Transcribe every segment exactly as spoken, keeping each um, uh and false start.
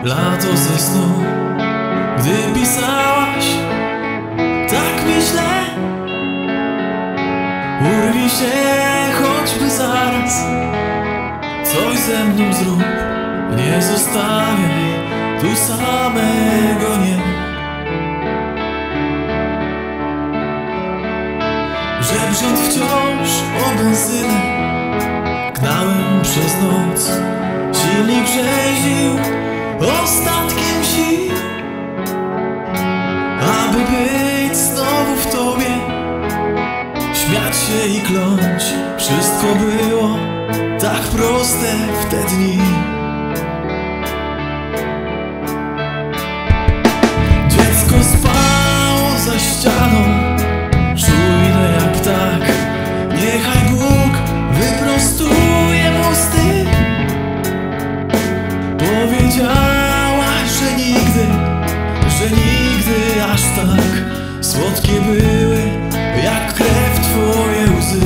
lato ze snu, gdy pisałaś tak mi źle. Urwij się choćby zaraz, coś ze mną zrób, nie zostawiaj tu samego, nie. Żebrząc wciąż o benzynę, gnałem przez noc, silnik rzeził ostatkiem sił. Aby być znowu w tobie, śmiać się i kląć, wszystko było tak proste w te dni. Dziecko spało za ścianą, czujne jak ptak. Niechaj Bóg wyprostuje mosty. Powiedziałaś, że nigdy, że nigdy aż tak słodkie były jak krew twoje łzy.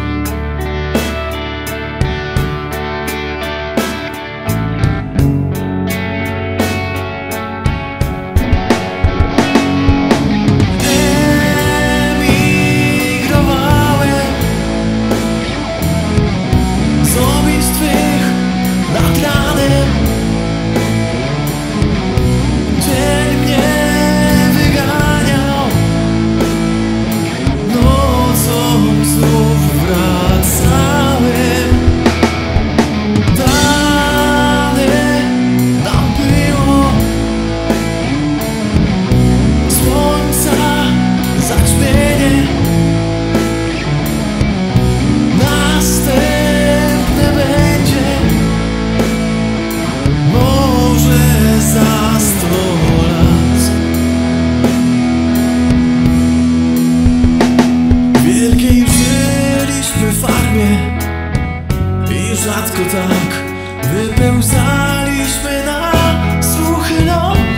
I rzadko tak wypełzaliśmy na suchy ląd.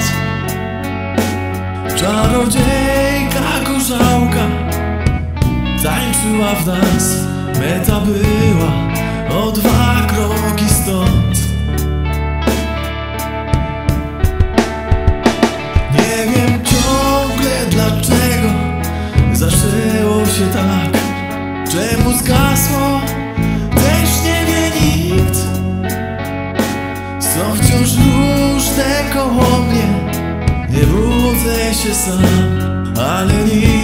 Czarodziejka gorzałka tańczyła w nas, meta była o dwa kroki stąd. Nie wiem ciągle dlaczego zaczęło się tak, czemu zgasło, też nie wie nikt. Są wciąż różne koło mnie, nie budzę się sam, ale nikt